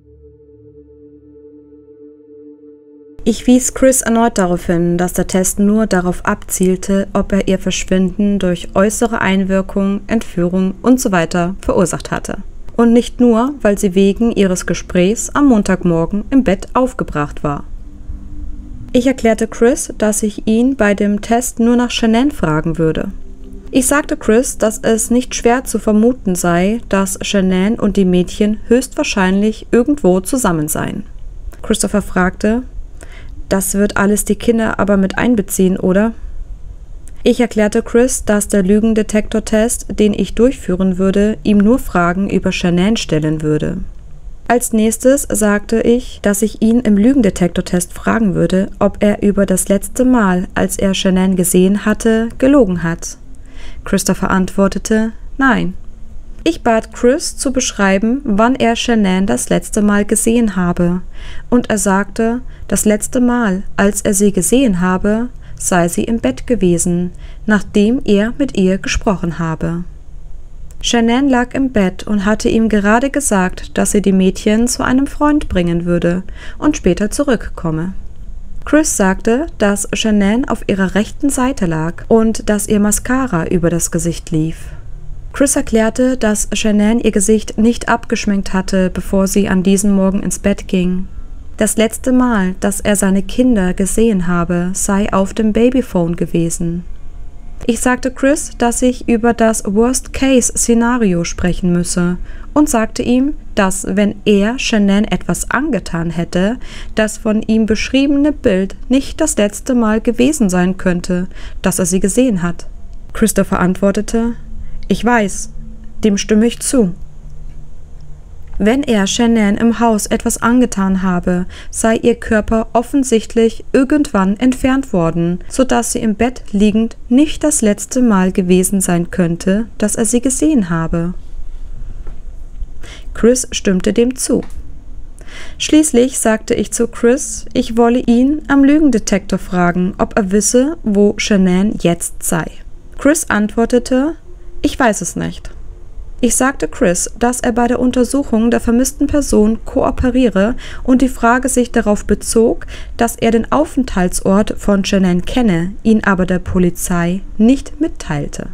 Ich wies Chris erneut darauf hin, dass der Test nur darauf abzielte, ob er ihr Verschwinden durch äußere Einwirkung, Entführung usw. verursacht hatte. Und nicht nur, weil sie wegen ihres Gesprächs am Montagmorgen im Bett aufgebracht war. Ich erklärte Chris, dass ich ihn bei dem Test nur nach Shanann fragen würde. Ich sagte Chris, dass es nicht schwer zu vermuten sei, dass Shanann und die Mädchen höchstwahrscheinlich irgendwo zusammen seien. Christopher fragte: Das wird alles die Kinder aber mit einbeziehen, oder? Ich erklärte Chris, dass der Lügendetektor-Test, den ich durchführen würde, ihm nur Fragen über Shanann stellen würde. Als nächstes sagte ich, dass ich ihn im Lügendetektor-Test fragen würde, ob er über das letzte Mal, als er Shanann gesehen hatte, gelogen hat. Christopher antwortete: Nein. Ich bat Chris zu beschreiben, wann er Shanann das letzte Mal gesehen habe, und er sagte, das letzte Mal, als er sie gesehen habe, sei sie im Bett gewesen, nachdem er mit ihr gesprochen habe. Shanann lag im Bett und hatte ihm gerade gesagt, dass sie die Mädchen zu einem Freund bringen würde und später zurückkomme. Chris sagte, dass Shanann auf ihrer rechten Seite lag und dass ihr Mascara über das Gesicht lief. Chris erklärte, dass Shanann ihr Gesicht nicht abgeschminkt hatte, bevor sie an diesem Morgen ins Bett ging. Das letzte Mal, dass er seine Kinder gesehen habe, sei auf dem Babyphone gewesen. Ich sagte Chris, dass ich über das Worst-Case-Szenario sprechen müsse und sagte ihm, dass, wenn er Shanann etwas angetan hätte, das von ihm beschriebene Bild nicht das letzte Mal gewesen sein könnte, dass er sie gesehen hat. Christopher antwortete: Ich weiß, dem stimme ich zu. Wenn er Shanann im Haus etwas angetan habe, sei ihr Körper offensichtlich irgendwann entfernt worden, sodass sie im Bett liegend nicht das letzte Mal gewesen sein könnte, dass er sie gesehen habe. Chris stimmte dem zu. Schließlich sagte ich zu Chris, ich wolle ihn am Lügendetektor fragen, ob er wisse, wo Shanann jetzt sei. Chris antwortete: Ich weiß es nicht. Ich sagte Chris, dass er bei der Untersuchung der vermissten Person kooperiere und die Frage sich darauf bezog, dass er den Aufenthaltsort von Shanann kenne, ihn aber der Polizei nicht mitteilte.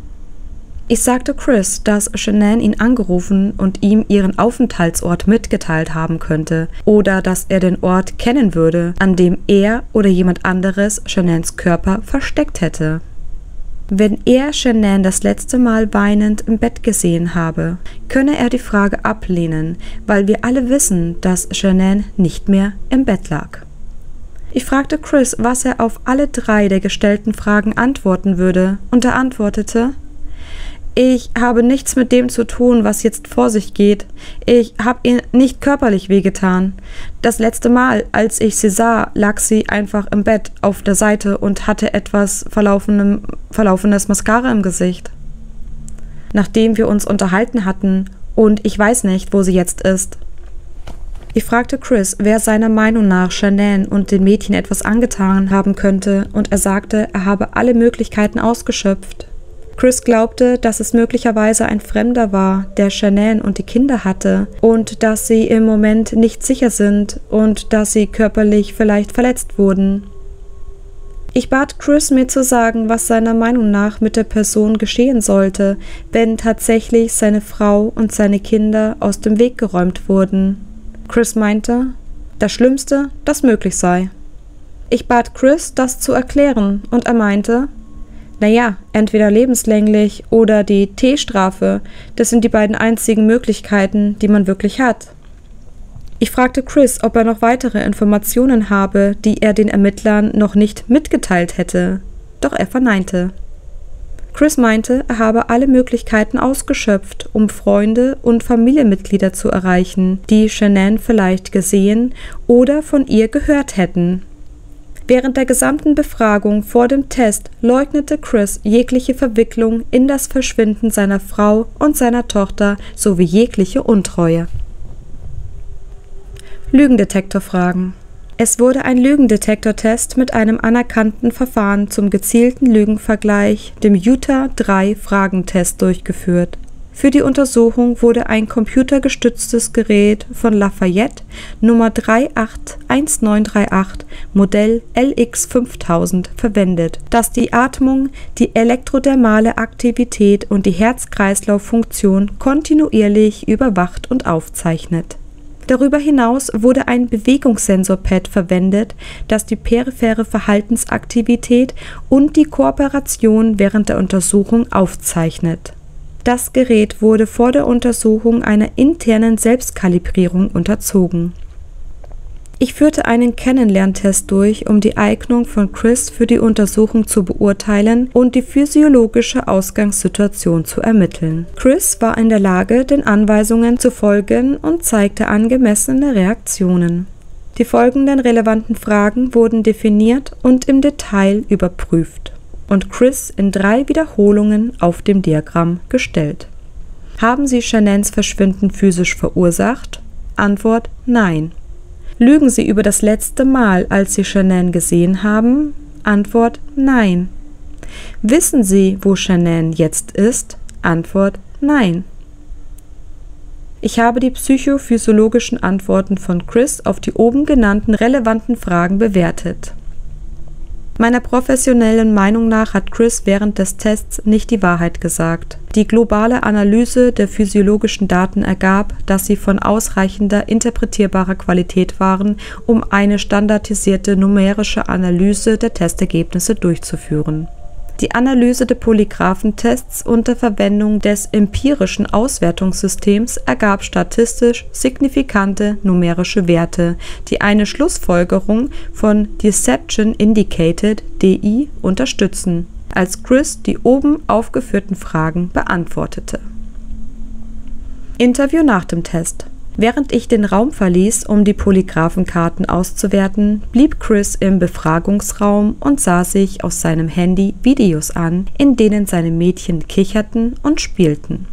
Ich sagte Chris, dass Shanann ihn angerufen und ihm ihren Aufenthaltsort mitgeteilt haben könnte oder dass er den Ort kennen würde, an dem er oder jemand anderes Shananns Körper versteckt hätte. Wenn er Shanann das letzte Mal weinend im Bett gesehen habe, könne er die Frage ablehnen, weil wir alle wissen, dass Shanann nicht mehr im Bett lag. Ich fragte Chris, was er auf alle 3 der gestellten Fragen antworten würde, und er antwortete: Ich habe nichts mit dem zu tun, was jetzt vor sich geht. Ich habe ihr nicht körperlich wehgetan. Das letzte Mal, als ich sie sah, lag sie einfach im Bett auf der Seite und hatte etwas verlaufenes Mascara im Gesicht. Nachdem wir uns unterhalten hatten, und ich weiß nicht, wo sie jetzt ist. Ich fragte Chris, wer seiner Meinung nach Shanann und den Mädchen etwas angetan haben könnte, und er sagte, er habe alle Möglichkeiten ausgeschöpft. Chris glaubte, dass es möglicherweise ein Fremder war, der Shanann und die Kinder hatte, und dass sie im Moment nicht sicher sind und dass sie körperlich vielleicht verletzt wurden. Ich bat Chris, mir zu sagen, was seiner Meinung nach mit der Person geschehen sollte, wenn tatsächlich seine Frau und seine Kinder aus dem Weg geräumt wurden. Chris meinte, das Schlimmste, das möglich sei. Ich bat Chris, das zu erklären, und er meinte, naja, entweder lebenslänglich oder die T-Strafe, das sind die beiden einzigen Möglichkeiten, die man wirklich hat. Ich fragte Chris, ob er noch weitere Informationen habe, die er den Ermittlern noch nicht mitgeteilt hätte, doch er verneinte. Chris meinte, er habe alle Möglichkeiten ausgeschöpft, um Freunde und Familienmitglieder zu erreichen, die Shanann vielleicht gesehen oder von ihr gehört hätten. Während der gesamten Befragung vor dem Test leugnete Chris jegliche Verwicklung in das Verschwinden seiner Frau und seiner Tochter sowie jegliche Untreue. Lügendetektorfragen. Es wurde ein Lügendetektortest mit einem anerkannten Verfahren zum gezielten Lügenvergleich, dem Utah 3-Fragentest, durchgeführt. Für die Untersuchung wurde ein computergestütztes Gerät von Lafayette Nummer 381938 Modell LX5000 verwendet, das die Atmung, die elektrodermale Aktivität und die Herz-Kreislauf-Funktion kontinuierlich überwacht und aufzeichnet. Darüber hinaus wurde ein Bewegungssensor-Pad verwendet, das die periphere Verhaltensaktivität und die Kooperation während der Untersuchung aufzeichnet. Das Gerät wurde vor der Untersuchung einer internen Selbstkalibrierung unterzogen. Ich führte einen Kennenlerntest durch, um die Eignung von Chris für die Untersuchung zu beurteilen und die physiologische Ausgangssituation zu ermitteln. Chris war in der Lage, den Anweisungen zu folgen und zeigte angemessene Reaktionen. Die folgenden relevanten Fragen wurden definiert und im Detail überprüft und Chris in 3 Wiederholungen auf dem Diagramm gestellt. Haben Sie Shannons Verschwinden physisch verursacht? Antwort: Nein. Lügen Sie über das letzte Mal, als Sie Shannon gesehen haben? Antwort: Nein. Wissen Sie, wo Shannon jetzt ist? Antwort: Nein. Ich habe die psychophysiologischen Antworten von Chris auf die oben genannten relevanten Fragen bewertet. Meiner professionellen Meinung nach hat Chris während des Tests nicht die Wahrheit gesagt. Die globale Analyse der physiologischen Daten ergab, dass sie von ausreichender interpretierbarer Qualität waren, um eine standardisierte numerische Analyse der Testergebnisse durchzuführen. Die Analyse der Polygraphentests unter Verwendung des empirischen Auswertungssystems ergab statistisch signifikante numerische Werte, die eine Schlussfolgerung von Deception Indicated (DI) unterstützen, als Chris die oben aufgeführten Fragen beantwortete. Interview nach dem Test. Während ich den Raum verließ, um die Polygraphenkarten auszuwerten, blieb Chris im Befragungsraum und sah sich aus seinem Handy Videos an, in denen seine Mädchen kicherten und spielten.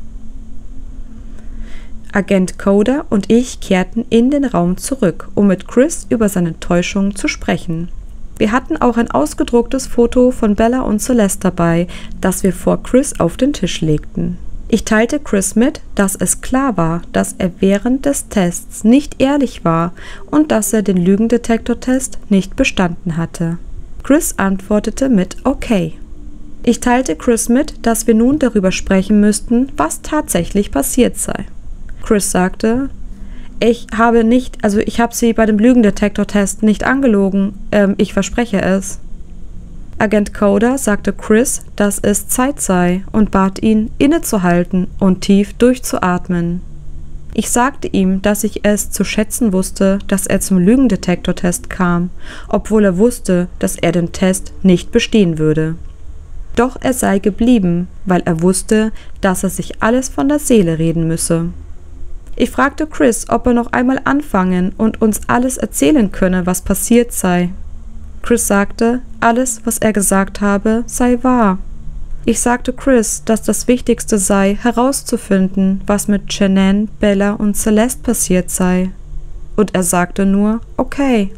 Agent Coder und ich kehrten in den Raum zurück, um mit Chris über seine Täuschung zu sprechen. Wir hatten auch ein ausgedrucktes Foto von Bella und Celeste dabei, das wir vor Chris auf den Tisch legten. Ich teilte Chris mit, dass es klar war, dass er während des Tests nicht ehrlich war und dass er den Lügendetektortest nicht bestanden hatte. Chris antwortete mit Okay. Ich teilte Chris mit, dass wir nun darüber sprechen müssten, was tatsächlich passiert sei. Chris sagte: Ich habe sie bei dem Lügendetektortest nicht angelogen, ich verspreche es. Agent Coder sagte Chris, dass es Zeit sei und bat ihn, innezuhalten und tief durchzuatmen. Ich sagte ihm, dass ich es zu schätzen wusste, dass er zum Lügendetektortest kam, obwohl er wusste, dass er den Test nicht bestehen würde. Doch er sei geblieben, weil er wusste, dass er sich alles von der Seele reden müsse. Ich fragte Chris, ob er noch einmal anfangen und uns alles erzählen könne, was passiert sei. Chris sagte, alles, was er gesagt habe, sei wahr. Ich sagte Chris, dass das Wichtigste sei, herauszufinden, was mit Shannon, Bella und Celeste passiert sei. Und er sagte nur, okay.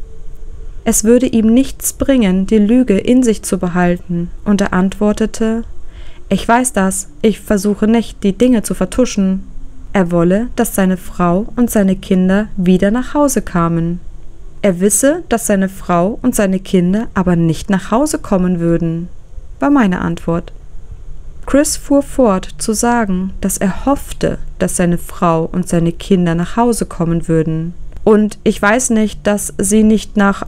Es würde ihm nichts bringen, die Lüge in sich zu behalten, und er antwortete, ich weiß das, ich versuche nicht, die Dinge zu vertuschen. Er wolle, dass seine Frau und seine Kinder wieder nach Hause kamen. Er wisse, dass seine Frau und seine Kinder aber nicht nach Hause kommen würden, war meine Antwort. Chris fuhr fort zu sagen, dass er hoffte, dass seine Frau und seine Kinder nach Hause kommen würden. Und ich weiß nicht, dass sie nicht nach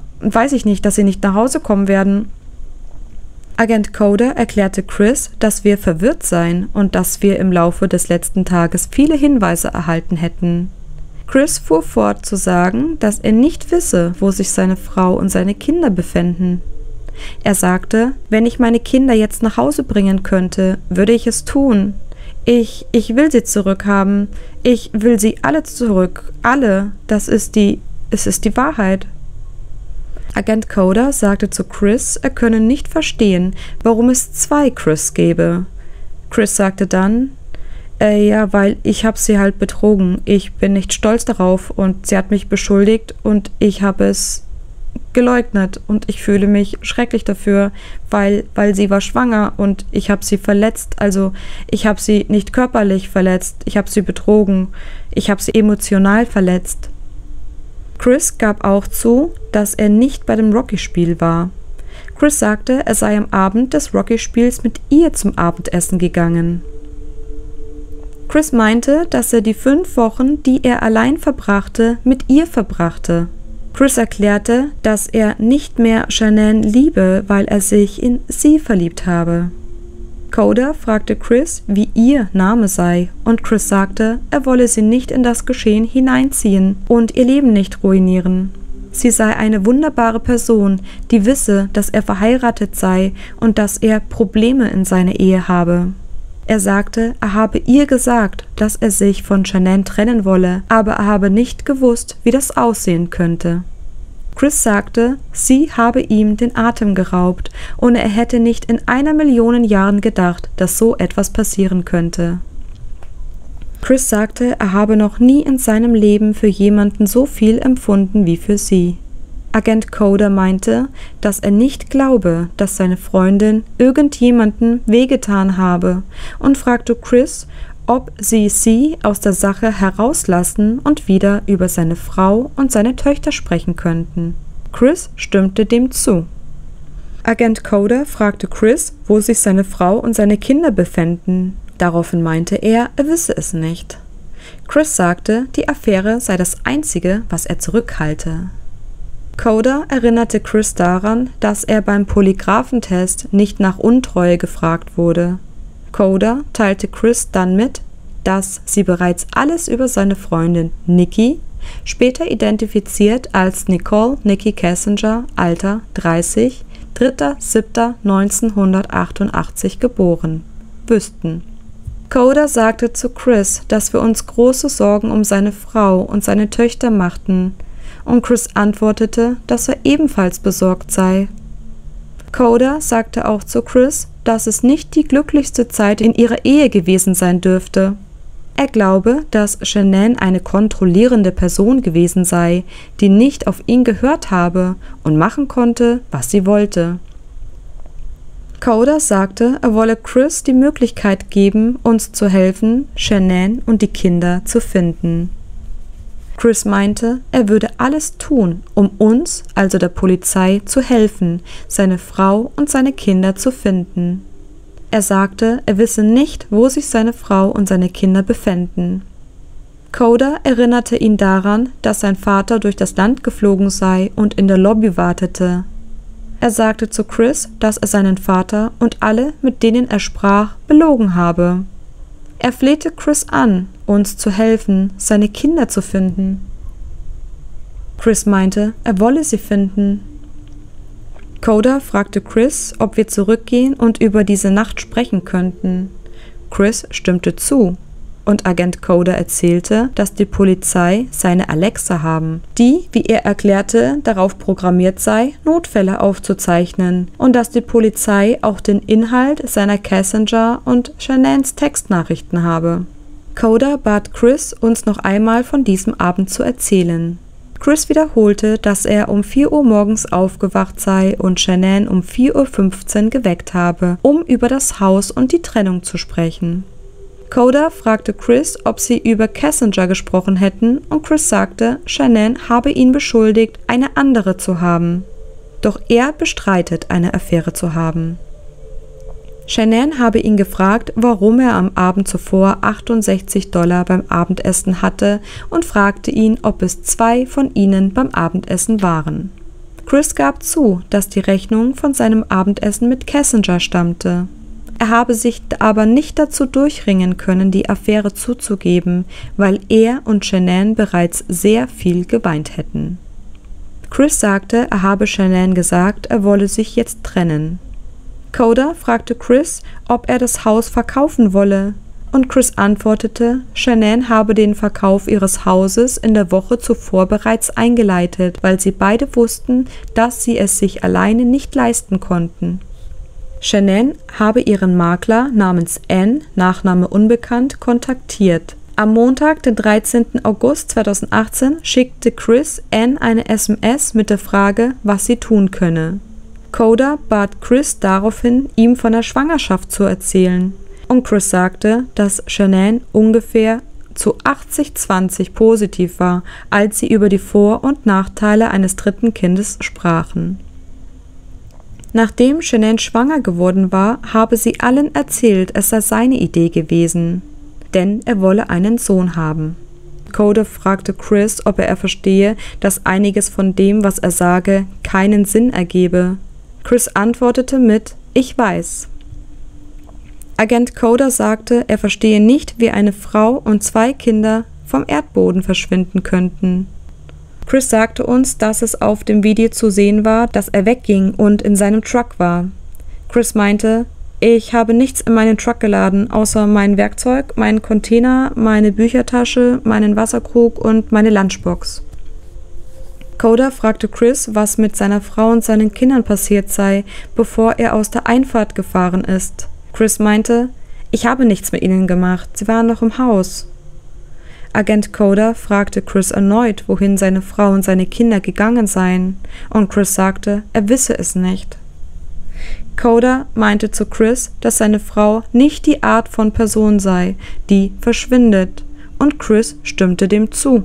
Hause kommen werden. Agent Coder erklärte Chris, dass wir verwirrt seien und dass wir im Laufe des letzten Tages viele Hinweise erhalten hätten. Chris fuhr fort zu sagen, dass er nicht wisse, wo sich seine Frau und seine Kinder befänden. Er sagte, wenn ich meine Kinder jetzt nach Hause bringen könnte, würde ich es tun. Ich will sie zurückhaben. Ich will sie alle zurück. Alle. Es ist die Wahrheit. Agent Coder sagte zu Chris, er könne nicht verstehen, warum es 2 Chris gäbe. Chris sagte dann, ja, weil ich habe sie halt betrogen. Ich bin nicht stolz darauf und sie hat mich beschuldigt und ich habe es geleugnet und ich fühle mich schrecklich dafür, weil sie war schwanger und ich habe sie verletzt. Also ich habe sie nicht körperlich verletzt, ich habe sie betrogen, ich habe sie emotional verletzt. Chris gab auch zu, dass er nicht bei dem Rocky-Spiel war. Chris sagte, er sei am Abend des Rocky-Spiels mit ihr zum Abendessen gegangen. Chris meinte, dass er die 5 Wochen, die er allein verbrachte, mit ihr verbrachte. Chris erklärte, dass er nicht mehr Shanann liebe, weil er sich in sie verliebt habe. Coda fragte Chris, wie ihr Name sei, und Chris sagte, er wolle sie nicht in das Geschehen hineinziehen und ihr Leben nicht ruinieren. Sie sei eine wunderbare Person, die wisse, dass er verheiratet sei und dass er Probleme in seiner Ehe habe. Er sagte, er habe ihr gesagt, dass er sich von Shanann trennen wolle, aber er habe nicht gewusst, wie das aussehen könnte. Chris sagte, sie habe ihm den Atem geraubt und er hätte nicht in 1 Million Jahren gedacht, dass so etwas passieren könnte. Chris sagte, er habe noch nie in seinem Leben für jemanden so viel empfunden wie für sie. Agent Coda meinte, dass er nicht glaube, dass seine Freundin irgendjemandem wehgetan habe und fragte Chris, ob sie aus der Sache herauslassen und wieder über seine Frau und seine Töchter sprechen könnten. Chris stimmte dem zu. Agent Coda fragte Chris, wo sich seine Frau und seine Kinder befänden. Daraufhin meinte er wisse es nicht. Chris sagte, die Affäre sei das Einzige, was er zurückhalte. Coda erinnerte Chris daran, dass er beim Polygraphentest nicht nach Untreue gefragt wurde. Coda teilte Chris dann mit, dass sie bereits alles über seine Freundin Nikki, später identifiziert als Nicole Nikki Kassinger, Alter 30, 3.7.1988 geboren, wüssten. Coda sagte zu Chris, dass wir uns große Sorgen um seine Frau und seine Töchter machten, und Chris antwortete, dass er ebenfalls besorgt sei. Coda sagte auch zu Chris, dass es nicht die glücklichste Zeit in ihrer Ehe gewesen sein dürfte. Er glaube, dass Shanann eine kontrollierende Person gewesen sei, die nicht auf ihn gehört habe und machen konnte, was sie wollte. Coda sagte, er wolle Chris die Möglichkeit geben, uns zu helfen, Shanann und die Kinder zu finden. Chris meinte, er würde alles tun, um uns, also der Polizei, zu helfen, seine Frau und seine Kinder zu finden. Er sagte, er wisse nicht, wo sich seine Frau und seine Kinder befänden. Coda erinnerte ihn daran, dass sein Vater durch das Land geflogen sei und in der Lobby wartete. Er sagte zu Chris, dass er seinen Vater und alle, mit denen er sprach, belogen habe. Er flehte Chris an, uns zu helfen, seine Kinder zu finden. Chris meinte, er wolle sie finden. Coda fragte Chris, ob wir zurückgehen und über diese Nacht sprechen könnten. Chris stimmte zu und Agent Coda erzählte, dass die Polizei seine Alexa haben, die, wie er erklärte, darauf programmiert sei, Notfälle aufzuzeichnen und dass die Polizei auch den Inhalt seiner Kassinger und Shananns Textnachrichten habe. Coda bat Chris, uns noch einmal von diesem Abend zu erzählen. Chris wiederholte, dass er um 4 Uhr morgens aufgewacht sei und Shanann um 4:15 Uhr geweckt habe, um über das Haus und die Trennung zu sprechen. Coda fragte Chris, ob sie über Kassinger gesprochen hätten, und Chris sagte, Shanann habe ihn beschuldigt, eine andere zu haben. Doch er bestreitet, eine Affäre zu haben. Shanann habe ihn gefragt, warum er am Abend zuvor $68 beim Abendessen hatte und fragte ihn, ob es 2 von ihnen beim Abendessen waren. Chris gab zu, dass die Rechnung von seinem Abendessen mit Kassinger stammte. Er habe sich aber nicht dazu durchringen können, die Affäre zuzugeben, weil er und Shanann bereits sehr viel geweint hätten. Chris sagte, er habe Shanann gesagt, er wolle sich jetzt trennen. Coda fragte Chris, ob er das Haus verkaufen wolle, und Chris antwortete, Shanann habe den Verkauf ihres Hauses in der Woche zuvor bereits eingeleitet, weil sie beide wussten, dass sie es sich alleine nicht leisten konnten. Shanann habe ihren Makler namens N, Nachname unbekannt, kontaktiert, Am Montag, den 13. August 2018, schickte Chris Anne eine SMS mit der Frage, was sie tun könne. Coda bat Chris daraufhin, ihm von der Schwangerschaft zu erzählen. Und Chris sagte, dass Shanann ungefähr zu 80-20 positiv war, als sie über die Vor- und Nachteile eines dritten Kindes sprachen. Nachdem Shanann schwanger geworden war, habe sie allen erzählt, es sei seine Idee gewesen, denn er wolle einen Sohn haben. Coda fragte Chris, ob er verstehe, dass einiges von dem, was er sage, keinen Sinn ergebe. Chris antwortete mit „Ich weiß". Agent Coda sagte, er verstehe nicht, wie eine Frau und 2 Kinder vom Erdboden verschwinden könnten. Chris sagte uns, dass es auf dem Video zu sehen war, dass er wegging und in seinem Truck war. Chris meinte, ich habe nichts in meinen Truck geladen, außer mein Werkzeug, meinen Container, meine Büchertasche, meinen Wasserkrug und meine Lunchbox. Coda fragte Chris, was mit seiner Frau und seinen Kindern passiert sei, bevor er aus der Einfahrt gefahren ist. Chris meinte, ich habe nichts mit ihnen gemacht, sie waren noch im Haus. Agent Coda fragte Chris erneut, wohin seine Frau und seine Kinder gegangen seien, und Chris sagte, er wisse es nicht. Coda meinte zu Chris, dass seine Frau nicht die Art von Person sei, die verschwindet, und Chris stimmte dem zu.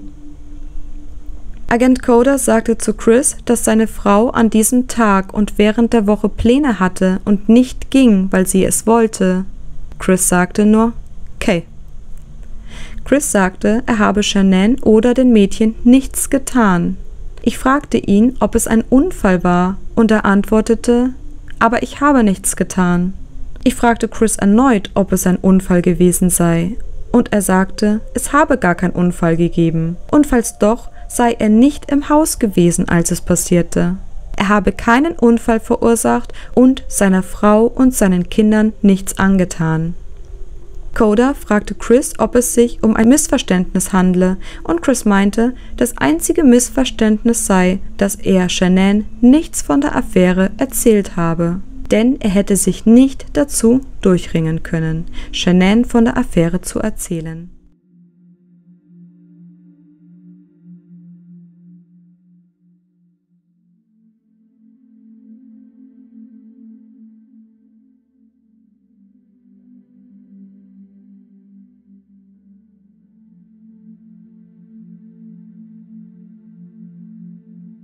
Agent Coda sagte zu Chris, dass seine Frau an diesem Tag und während der Woche Pläne hatte und nicht ging, weil sie es wollte. Chris sagte nur, okay. Chris sagte, er habe Shanann oder den Mädchen nichts getan. Ich fragte ihn, ob es ein Unfall war, und er antwortete, aber ich habe nichts getan. Ich fragte Chris erneut, ob es ein Unfall gewesen sei, und er sagte, es habe gar keinen Unfall gegeben, und falls doch, sei er nicht im Haus gewesen, als es passierte. Er habe keinen Unfall verursacht und seiner Frau und seinen Kindern nichts angetan. Coda fragte Chris, ob es sich um ein Missverständnis handle, und Chris meinte, das einzige Missverständnis sei, dass er Shanann nichts von der Affäre erzählt habe, denn er hätte sich nicht dazu durchringen können, Shanann von der Affäre zu erzählen.